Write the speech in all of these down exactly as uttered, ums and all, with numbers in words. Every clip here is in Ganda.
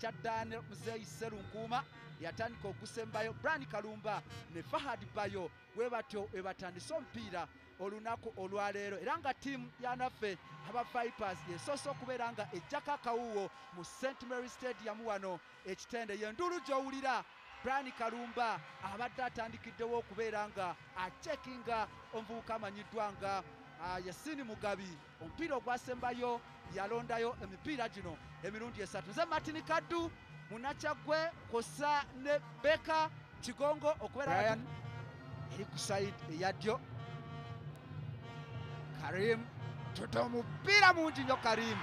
kya Daniel Muzeyi Serunkuma yatandika okusembayo Brian Kalumba ne Fahad Bayo we batyo we batandise omupiira olunaku olwaleero era nga ttiimu yanaffe aba Vipers yesoose okubeera nga ejjako akawuwo mu Saint Mary Stadium wano ekitende y'enduulu gy'owulira Brian Kalumba abadde atandikiddewo okubeera nga acekinga omuvubuka amanyiddwa nga Yasini Mugabi. Omupiira ogwasembayo yalondayo emipiira gino emirundi esatu. Nze Martin Kaddu Munakyagwe kosa ne Beka Kigongo okubeera eri ku side eya ddyo. Karim tuto omupiira mungi nnyo Karim.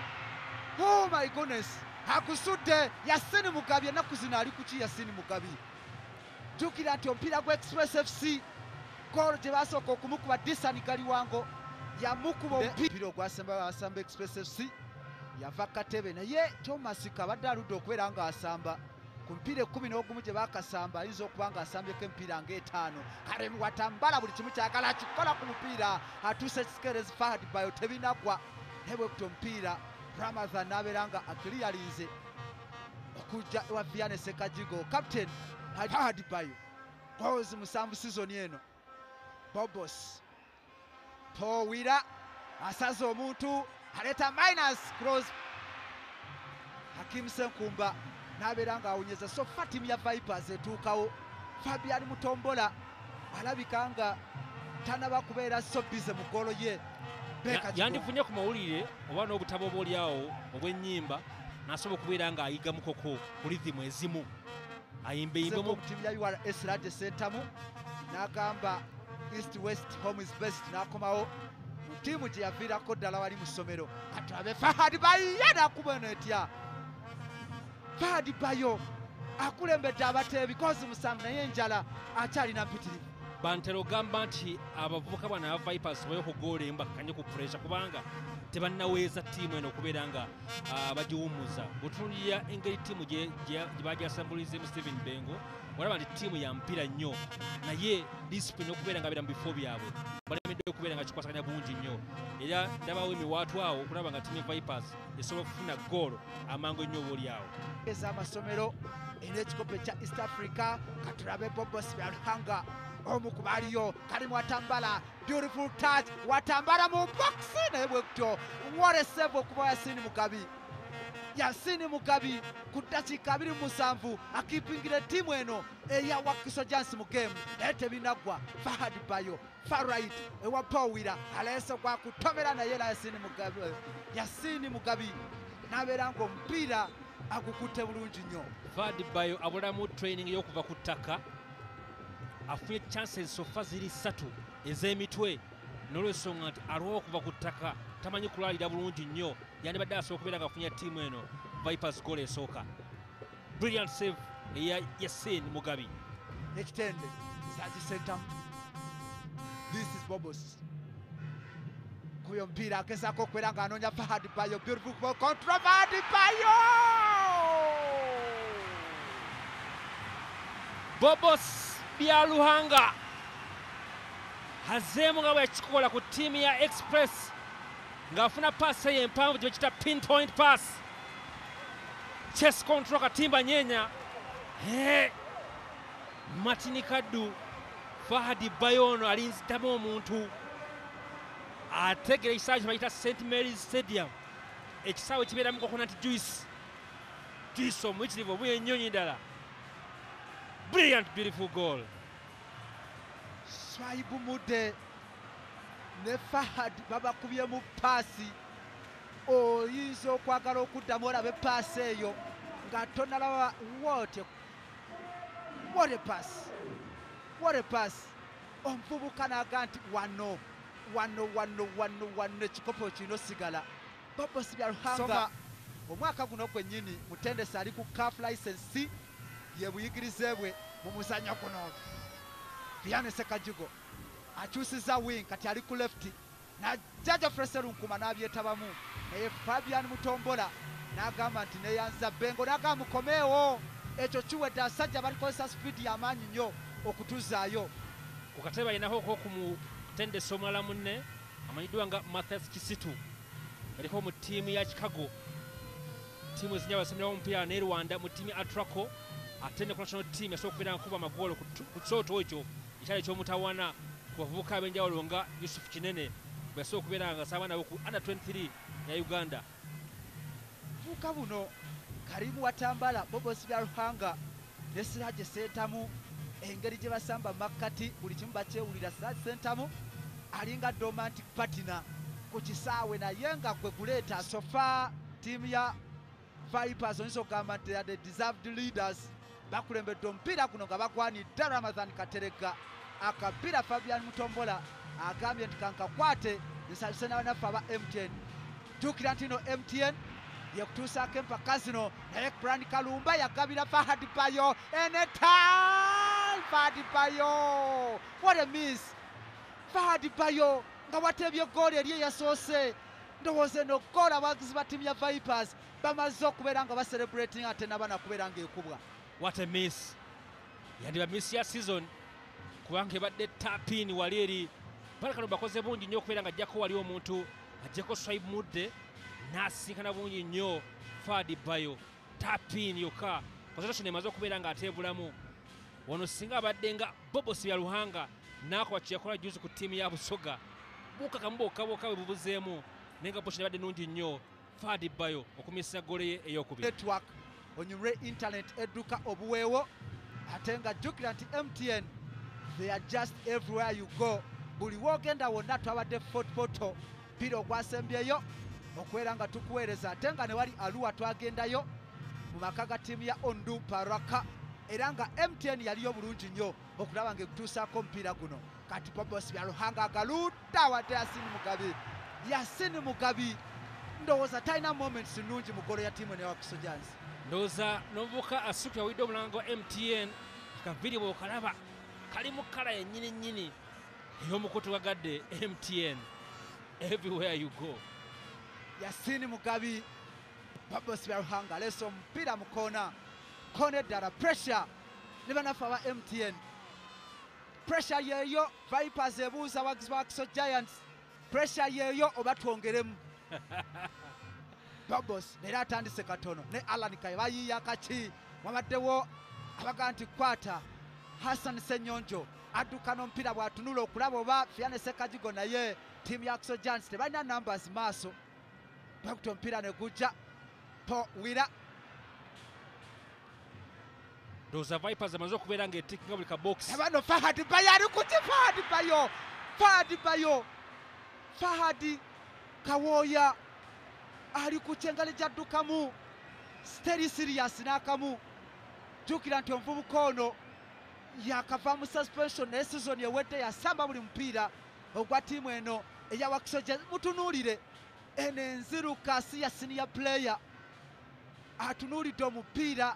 Oh my goodness. Hakusudde Yasini Mugabi ennaku zino ali kuki Yasini Mugabi. Jjukira nti omupiira gwa Express F C goal gye basooka okumukuba Disani Galiwango yamukuba omupiira ogwasembayo asamba Express F C yava katebe naye Thomas kabadde aludde okubeera nga asamba ku mpiira ekkumi n'ogumu gye baakasamba ayinza okuba nga asambyeko emipiira ng'etaano. Karim Watambala buli kimu kyagala akikola ku mupiira atuuse Sikeres Fahad Bayo tebinagwa naye bwe kutyo omupiira Ramadhan n'abeera nga akiriyalinze okujja ewa Vianney Sekajigo. Captain Fahad Bayo goals musanvu season eno. Bobos Paul Wira asaze omuntu aleta minus cross Hakim Senkumba n'abeera nga awunyeza so Fatim ya Vipers etuukawo. Fabian Mutombola alabika nga tanaba kubeera so busy mu golo ye yandifunye ku mawulire oba n'obutabo obaoliawo obw'ennyimba n'asobola okubeera nga ayiga mukoko ku rhythm ezimu ayimbayimbe mu ttiimu ya U R S Radio Centamu n'agamba East West home is best n'akomawo mu ttiimu gye yaviirako ddala wali mu ssomero. Katulabe Fahad Bayo n'akuba eno etya. Fahad Bayo akulembedde abateebi kozi musanvu naye enjala akyalina mpitirivu. Bantero gamba nti abavubuka bano aba Vipers bayo ku goal emba kanye ku pressure kubanga tebannaweeza ttiimu eno okubeera nga bagiwummuza. Bw'otunuulira engeri ttiimu gye bagyasambulizeemu Stephen Bengo olaba nti ttiimu ya mpira nnyo naye discipline okubeera nga abeera mu bifo byabwe balemedde okubeera nga kikwasaganya bulungi nnyo era ndabawo emiwaatu awo okulaba nga ttiimu ya Vipers esobola okufuna goal amangu ennyo obaoliawo. Ez'amasomero era ekikopo kya East Africa katulabe Bobos Byaluhanga omu ku baaliyo Karim Watambala beautiful touch Watambala mu box naye bwe kutyo what a save okuba Yasini Mugabi. Yasini Mugabi ku ddakiika abiri mu musanvu akipingira ttiimu eno eya Wakiso Giants mu game naye tebinagwa. Fahad Bayo far right ewa Paul Wira aleese gwa kutomera naye era Yasini Mugabi Yasini Mugabi n'abeera nga omupiira agukutte bulungi nnyo. Fahad Bayo abulamu training y'okuva ku ttaka afunye chances sofa ziri ssatu ez'emitwe n'olw'ensonga nti alwawo okuva ku ttaka tamanyi kulaalira bulungi nnyo yandibadde asobola okubeera nga afunye ttiimu eno Vipers goal esooka. Brilliant save eya Yasini Mugabi. Ekitende zagisentamu. This is Bobos kuyo omupiira agezaako okubeera nga anoonya Fahad Bayo beautiful ball control Fahad Bayo. Bobos Byaluhanga azeemu nga bwekikola ku ttiimu ya Express ng'afuna paasi eyo empanvu gye bakita pinpoint pass chess control katimba nyenya. Hey, Martin Kaddu Fahad Bayo ono alinzitamu omuntu ategera ekisaawe kye bayita Saint Mary's Stadium ekisaawe kibeeramu coconut juice juice omuyitirivu omuyennyonyi ddala. Brilliant beautiful goal. Swaibu Mude ne Fahad babakubye mu paasi oyinza okwagala okuddamu olabe paasi eyo nga tonalaba what what a pass what a pass. Omuvubuka n'aga nti wano wano wano wano wano ekikopo kino sigala. Bobos Byaluhanga omwaka guno gwennyini mutendesi ali ku caf license ye buyigirize bwe mu muzannyo guno. Vianney Sekajigo akyusiza wing kati ali ku left n'ajja Serunkuma n'abyetabamu naye Fabian Mutombola n'agamba nti neyanza Bengo n'agamba mukomeewo ekyo kiwedde asajja balikozesa speed y'amaanyi nnyo okutuzaayo. Ku katebe alinaho ku mutendesi omulala munne amanyiddwa nga Mathias Kisitu aliko mu ttiimu ya Chicago ttiimu ezinya basamirawo omupiira ne Rwanda mu ttiimu ya Atraco ate ne ku national team yasobola okubeera nga kuba amagoolo ku kyoto ekyo ekyali eky'omutawana ku bavubuka ab'enjawulo nga Yusuf Kinene bwe yasobola okubeera nga asaba nabo ku under twenty-three ya Uganda. buvubuka buno Karimu Watambala, Bobos Byaruhanga ne Siraje Sentamu engeri gye basamba makkati buli kimu bakyewulira. Siraje Sentamu alinga romantic partner ku kisaawe naye nga gwe guleeta. So far tiimu ya Vipers oyinza okugamba nti the deserved leaders bakulembedde omupiira guno nga bagwanidde Ramadhan Katerega. Akapiira Fabian Mutombola agambye nti kankakwate nsabise nabanaffe aba M T N. Jjukira nti no M T N yekutuusaako empaka zino naye Brand Kalumba yagabira Fahad Bayo anytime. Fahad Bayo, what a miss. Fahad Bayo nga watebye goal eri eyasoose. Ndowooza eno goal abawagizi ba ttiimu ya Vipers bamaze okubeera nga baselebrating ate nabana kubeera ng'ekubwa. What a miss. Yandiba miss ya season kubanga ebadde tapini wali eri. Balakano bakoze bungi nnyo okubeera nga ajjako wali omuntu ajjeko Swaib Mudde n'asinkana bungi nnyo Fahad Bayo tapini yokka position emaze okubeera nga ateebulamu. Wano singa abadde nga Bobos Byaruhanga n'akola kye yakola juzi ku ttiimu ya Busoga bukakamu bokabooka bwe bubuzeemu naye nga position ebadde nnungi nnyo Fahad Bayo okumisa goal ye ey'okubiri. Network onyumire internet edduka obuweewo ate nga jjukira nti M T N they are just everywhere you go. Buli wogenda wonna twabadde fotofoto mpira ogwasembyeyo okubeera nga tukuweereza ate nga ne wali Aluwa twagendayo mu maka ga ttiimu ya Ondu Paraka era nga M T N yaliyo bulungi nnyo okulaba nga ekutuusaako omupiira guno. Kati Bobos Byaruhanga agaludda wadde Yasini Mugabi. Yasini Mugabi ndowooza talina moments nnungi mu golo ya ttiimu ne Wakiso Giants. Ndowooza n'omuvubuka asukira awulidde omulango M T N akaviri bw'okalaba kali mu kala yennyini nnyini ey'omukutu gagadde M T N everywhere you go. Yasini Mugabi, Bobos Byaruhanga aleese omupiira mu koona koona eddala pressure ne bannaffe aba M T N. Pressure yeeyo Vipers ebuuza abawagizi ba Wakiso Giants. Pressure yeeyo oba twongeremu. Bobos leero atandise katono ne Alan Kaye bayiiya kaki wabaddewo abaga nti kwata Hassan Senyonjo adduka n'omupiira bw'atunula okulaba oba Fiane Sekajigo naye ttiimu ya Wakiso Giants tebalina numbers maaso bakuta omupiira ne gujja po wira. Ndowooza Vipers amaze okubeera ng'etikkinga buli ka box. Abano Fahad Bayo ali ku ki Fahad Bayo. Fahad Bayo. Fahad Kawooya ali ku kyengali gyaddukamu steri serious n'akamu. Jjukira nti omuvubuka ono yakava mu suspension naye season ewedde yasamba buli mupiira ogwa ttiimu eno eya Wakiso Giants. Mutunuulire eno enziruka si ya senior player atunuulidde omupiira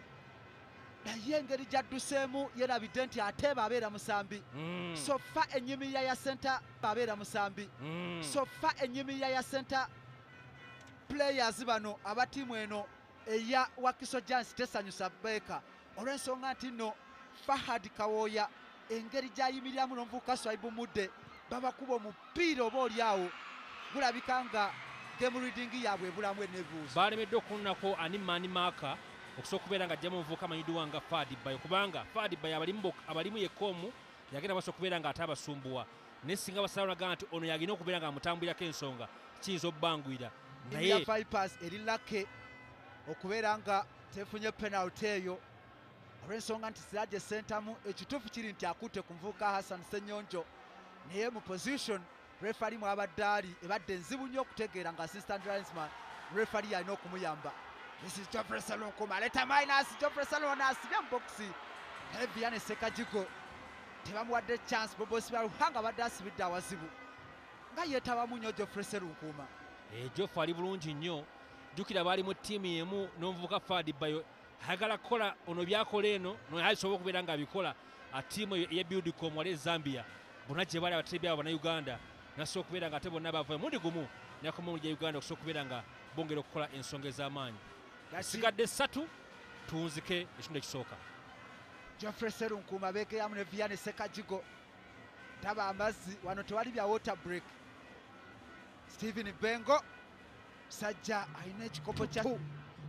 naye engeri gyadduseemu yerabidde nti ateeba abeera musambi. Mm. Sofa ennyimira ya center abeera musambi. Mm. Sofa ennyimira ya center players bano aba ttiimu eno eya Wakiso Giants tesanyusa bbeeka olw'ensonga nti nno Fahad Kawooya engeri gy'ayimiriramu n'omuvubuka Swaib Mudde babakuba omupiira oba oliawo gulabika nga game reading yaabwe ebulamu enebuuza. Baalemeddwe okunnako ani maani maaka okusobola okubeera nga ajjamu omuvubuka amanyiddwa nga Fahad Bayo kubanga Fahad Bayo abalimu abalimu yekkoomu yagenda basobola okubeera nga ate abasumbuwa naye singa basalawo nagamba nti ono yalina okubeera nga amutambulirako ensonga kiyinza obbanguyira naye Vipers eri lake okubeera nga tefunye penalty eyo olw'ensonga nti Siraje Sentamu ekituufu kiri nti akutte ku muvubuka Hassan Senyonjo naye mu position referee mwabadde ali ebadde nzibu nnyo okutegeera nga assistant linesman referee yalina okumuyamba. This is Geoffrey Salonkuma aleta minus Geoffrey Salona asibye mu boxi naye Fiane Sekajigo tebamuwadde chance. Bobos Byaruhanga badde asibidde awazibu nga yeetabamu nnyo Geoffrey Salonkuma. Geoff ali bulungi nnyo. Jjukira baali mu ttiimu emu n'omuvubuka Fahad Bayo ayagala kukola ono byakola eno nasobola okubeera nga abikola ttiimu eya Buildcom wali e Zambia bonna gye baali abateebi abo bannayuganda nasobola okubeera nga ate bonna bava mundi gumu nakoma mu gya Uganda okusobola okubeera nga bongera okukola ensonga ez'amaanyi. Sigadde ssatu tunzike ekitundu ekisooka. Geoffrey Salonkuma beekeyamu ne Fiane Sekajigo taba amazzi wano tewali bya water break. Stephen Bengo sajja alina ekikopo kya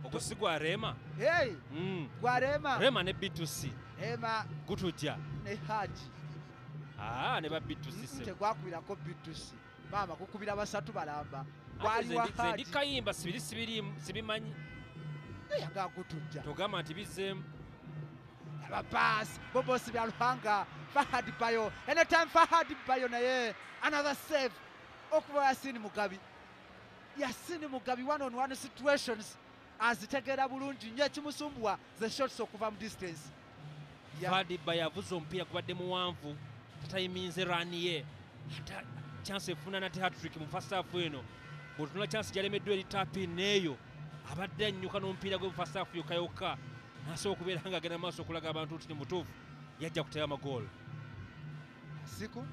ogwo si gwa Rema. Hey, Mm. gwa Rema. Rema ne B two C. Rema Gutujja. ne Haji. Ah, ne ba B two C se. Tegwakwirako B two C. Mama kukubira basatu balamba. Gwali wa Haji. Ndi kayimba sibiri sibiri sibimanyi. Yaga gutujja. Togama nti bizemu. Pass, Bobos bya Luhanga, Fahad Bayo. Anytime Fahad Bayo naye another save. Okuva Yasini Mugabi. Yasini Mugabi one on one situations azitegera bulungi nnyo ekimusumbwa the shots okuva mu distance. Fahad Bayo avuze omupiira kubadde muwanvu tatayiminze rani ye ata chance efuna nate hat-trick mu first half eno bw'otunula chance gyalemeddwa eri tapi neeyo abadde annyuka n'omupiira gwe mu first half yokka yokka nasobola okubeera nga agenda maaso okulaga abantu nti mutuufu yajja kutera amagoolo. Siku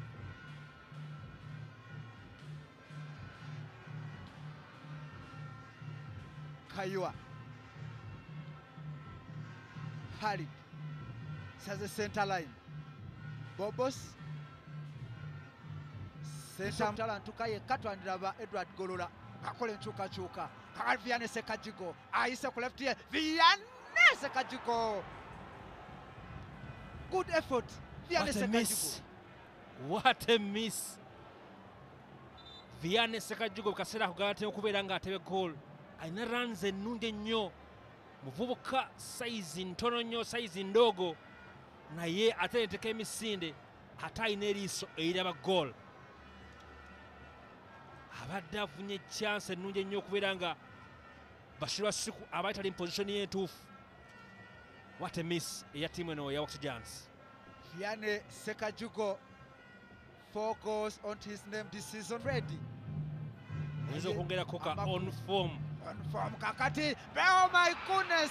Kaywa Khalid says a center line. Bobos center talent tukaye katwandira ba Edward Golola akole nchukachuka Kakal Vianney Sekajigo ayise ku left here Vianney Sekajigo. Good effort Vianney Sekajigo. What a miss. Vianney Sekajigo kaseera kugalate okubeera nga atebe goal. Aina runs ennungi ennyo. Muvubuka size ntono nnyo size ndogo naye ate neteka emisinde ate ayina eriiso eriraba goal. Abadde afunye chance ennungi ennyo okubeera nga Bashirwa Siku abaali tali mu position y'entuufu. What a miss eya ttiimu eno ya Wax Giants. Vianney Sekajugo, four goals on his name this season ready. Oyinza okwongerako ka on form. On form kakati. Oh my goodness.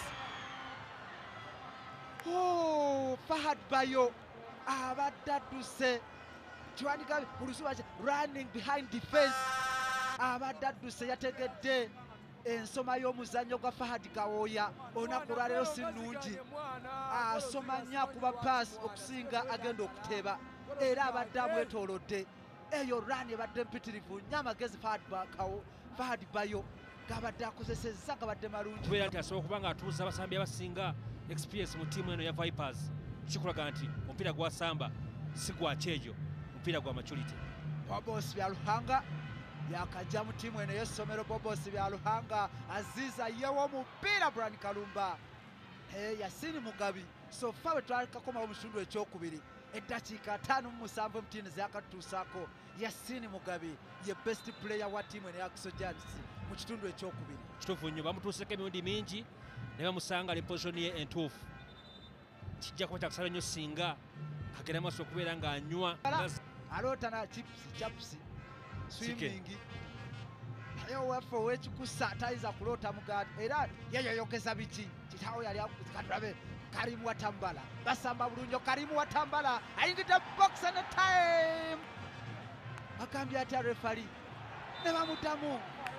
Oh, Fahad Bayo. Abadde adduse. Kiwanika Ulusuba running behind defense. Abadde adduse yategedde ensoma y'omuzannyo gwa Fahad Kawoya olunaku lwaleero si nnungi. Asoma nnyo akuba pass okusinga agenda okuteeba era abadde amwetoolodde. Eyo run ebadde mpitirivu nnyo amagezi Fahad Bayo gabadde akozesezza gabadde malungi. Kubeera nti asobola okuba nga atuuza abasambi abasinga experience mu ttiimu eno ya Vipers kikulaga nti omupiira gwasamba si gwa kyejo, omupiira gwa maturity. Bobos bya Luhanga yakajja mu ttiimu eno y'essomero. Bobos bya Luhanga Aziza yewo omupiira Brian Kalumba. Hey, Yasini Mugabi so far bwe twalikakomawo mu kitundu ekyokubiri eddakiika ataano mu musanvu emutiini zakatutuusaako. Yasini Mugabi ye best player wa ttiimu eno ya Wax Giants mu kitundu ekyokubiri. Kituufu nnyo bamutuuseko emirundi mingi ne bamusanga ali position ye entuufu. Kijja kuba kyakusala nnyo singa agenda maaso okubeera ng'anywa alootana chips chaps swimming naye waffe ow'ekikusa tayinza kuloota mugaati era yeyoyogeza biki kitaawo yali akatulabe Karimu Watambala basamba bulungi. Karimu Watambala ayingidde box and time agambye atya refari ne bamuddamu.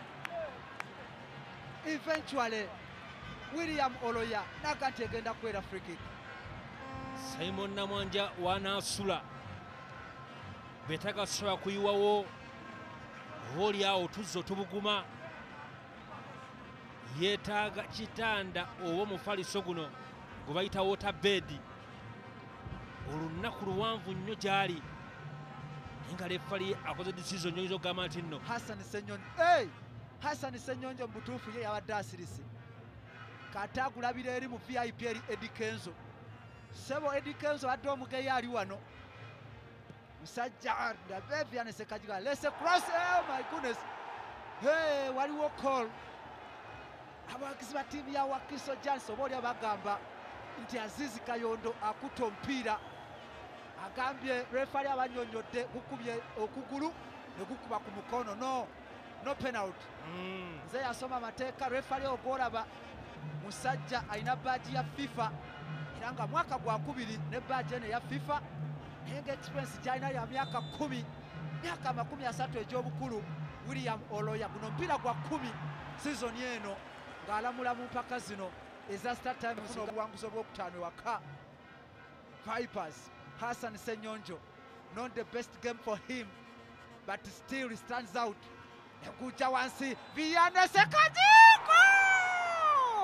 Eventually William Oloya naga nti egenda kwera free kick. Simon Namwanja wanaasula betagasobola kuyiwawo oli awo tuzzo tubuguma yeetaaga kitanda oba omufaliso guno gwe bayita waterbed. Olunaku luwanvu nnyo gy'ali naye nga lefali akoze decision oyinza okugamba nti nno Hassan Senyonjo hey! Hassan Senyonjo mu butuufu ye yabadde asirise kati agulabira eri mu V I P eri Eddie Kenzo. Sebo Eddie Kenzo adde omugeyi ali wano musajja ndabe Vianney Sekajigo let's cross. Oh my goodness. Hey, waliwo call abawagizi ba ttiimu ya Wax Giants oba oli abagamba nti Azizi Kayondo akuta omupiira agambye refari abanyonyodde gukubye okugulu ne gukuba ku mukono. No, no penalty. mm. Nze yasoma amateeka refari ogwolaba musajja alina baaji ya FIFA era nga mwaka gwa kubiri ne baaji eno ya FIFA naye nga experience gyalina ya myaka kumi myaka amakumi asatu egy'obukulu. William Oloya guno mpira gwa kumi season eno ng'alamula mu mpaka zino eza start time funa obuwanguzi obwokutaano ewaka. Vipers Hassan Senyonjo not the best game for him but still he stands out. Ekuja wansi Vianney Sekajigo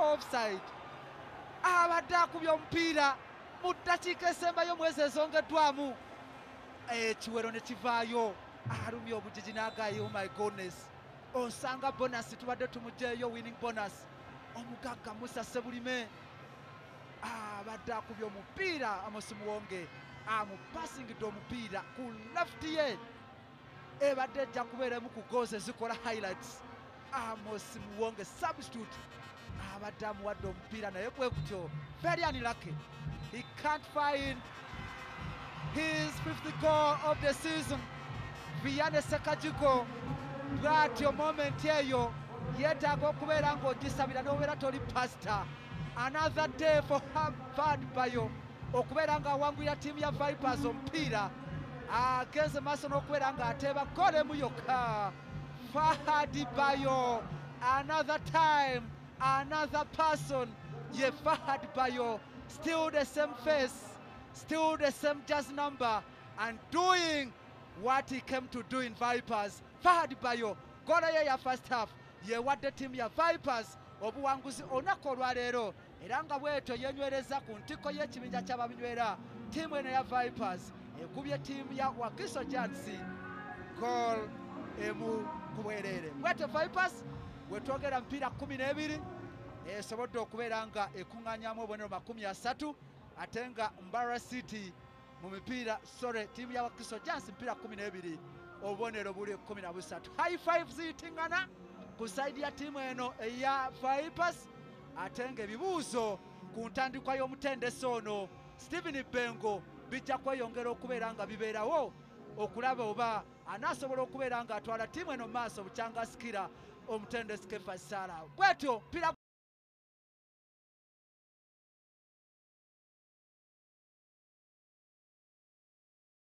offside. Abadde akubye omupiira mu ddakiika esembayo mwezi ezongeddwamu. Ekiwero ne kivaayo. Alumya obujiji n'agaayo. Oh my goodness. Osanga bonus tubadde tumuggyeeyo winning bonus. Omugagga Musa Sebulime abadde akubye omupiira Amos Muwonge amupasingidde omupiira ku left ye. Ebadde ejja kubeeremu ku goals ezikola highlights. Amos Muwonge substitute abadde amuwadde omupiira naye bwe kutyo very unlucky. He can't find his fifth goal of the season. Vianney Sekajigo bw'atyo moment eyo yeetaaga okubeera ng'ogisabira n'obeera toli pastor. Another day for Fahad Bayo okubeera ng'awangulira ttiimu ya Vipers omupiira agenze maaso n'okubeera ng'ateeba goal emu yokka. Fahad Bayo, another time, another person. Ye Fahad Bayo, still the same face, still the same jazz number, and doing what he came to do in Vipers. Fahad Bayo, goal ye ya first half, ye wadde ttiimu ya Vipers obuwanguzi olunaku olwaleero, era nga bwetyo yenywereza ku ntiko y'ekibinja ky'ababinywera. Ttiimu eno ya Vipers ekubye ttiimu ya Wakiso Giants goal emu ku bwereere. Bwetyo Vipers bwetwogera emipiira kumi n'ebiri esobodde okubeera nga ekuŋŋaanyaamu obubonero makumi asatu, ate nga Mbarara City mu mipiira sorry ttiimu ya Wakiso Giants mipiira kumi n'ebiri obubonero buli kumi na busatu. High five ziyitiŋŋana ku saidi ya ttiimu eno eya Vipers, ate ng'ebibuuzo ku ntandikwa y'omutendesi ono Stephen Bengo bijja kweyongera okubeera nga bibeerawo okulaba oba anaasobola okubeera ng'atwala ttiimu eno maaso bukyangasikira omutendesi Kefa Sarah. Bwetyo mpira